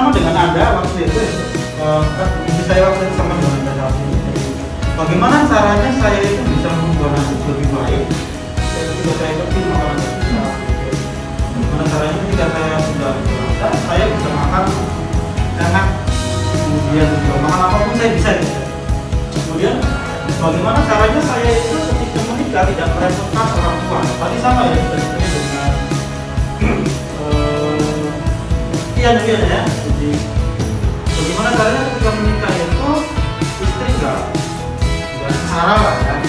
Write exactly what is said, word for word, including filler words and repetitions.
sama dengan Anda waktu itu, uh, saya waktu itu sama dengan Anda saat ini. Bagaimana caranya saya itu bisa membuat nasi lebih baik? Ketika saya pergi makan nasi, bagaimana caranya ketika saya sudah berasa, saya bisa makan enak, kemudian juga makan apapun saya bisa gitu. Kemudian bagaimana caranya saya itu ketika menikah tidak merepotkan orang tua? Tadi sama ya, sebenarnya dengan iya iya ya. Jadi bagaimana caranya ketika menikah itu istri enggak enggak salah lah ya.